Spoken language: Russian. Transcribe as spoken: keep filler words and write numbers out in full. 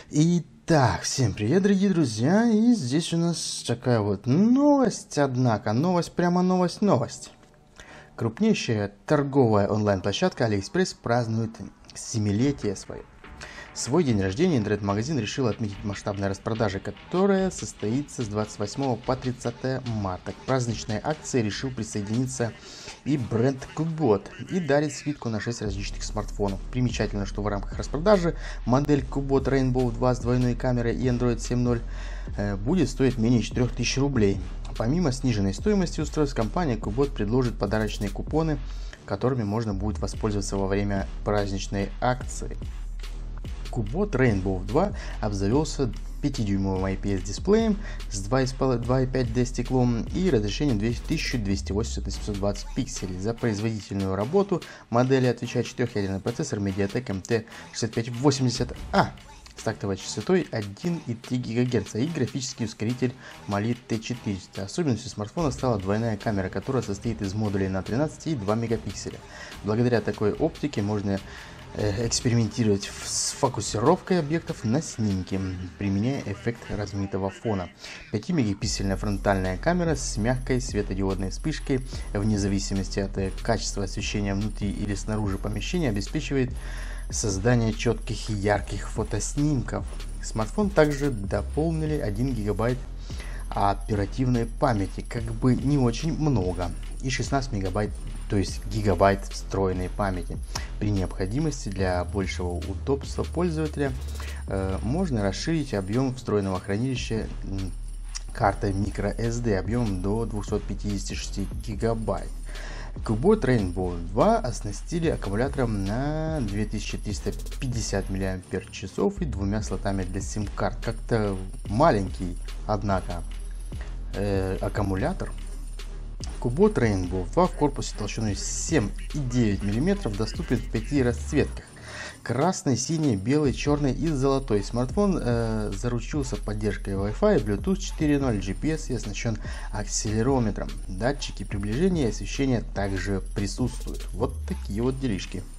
Итак, всем привет, дорогие друзья, и здесь у нас такая вот новость, однако, новость, прямо новость-новость. Крупнейшая торговая онлайн-площадка AliExpress празднует семилетие свое. Свой день рождения интернет-магазин решил отметить масштабной распродажей, которая состоится с двадцать восьмого по тридцатое марта. К праздничной акции решил присоединиться и бренд Кубот и дарит скидку на шесть различных смартфонов. Примечательно, что в рамках распродажи модель Кубот Rainbow два с двойной камерой и Android семь ноль э, будет стоить менее четырёх тысяч рублей. Помимо сниженной стоимости устройств, компания Кубот предложит подарочные купоны, которыми можно будет воспользоваться во время праздничной акции. Кубот Rainbow два обзавелся пятидюймовым ай пи эс дисплеем с два и пять дэ стеклом и разрешением тысяча двести восемьдесят на семьсот двадцать пикселей. За производительную работу модели отвечает четырехъядерный процессор MediaTek эм тэ шестьдесят пять восемьдесят а с тактовой частотой один и три гигагерца и графический ускоритель Mali тэ четыреста. Особенностью смартфона стала двойная камера, которая состоит из модулей на тринадцать и два мегапикселя. Благодаря такой оптике можно экспериментировать с фокусировкой объектов на снимке, применяя эффект размытого фона. пятимегапиксельная фронтальная камера с мягкой светодиодной вспышкой, вне зависимости от качества освещения внутри или снаружи помещения, обеспечивает создание четких и ярких фотоснимков. Смартфон также дополнили один гигабайт оперативной памяти, как бы не очень много, и шестнадцать мегабайт, то есть гигабайт встроенной памяти. При необходимости для большего удобства пользователя э, можно расширить объем встроенного хранилища картой microSD объемом до двухсот пятидесяти шести гигабайт. Кубот Rainbow два оснастили аккумулятором на две тысячи триста пятьдесят миллиампер-часов и двумя слотами для сим-карт. Как-то маленький, однако, э, аккумулятор. Кубот Rainbow два в корпусе толщиной семь и девять миллиметров доступен в пяти расцветках: красный, синий, белый, черный и золотой. Смартфон э, заручился поддержкой Wi-Fi, Bluetooth четыре ноль, джи пи эс и оснащен акселерометром. Датчики приближения и освещения также присутствуют. Вот такие вот делишки.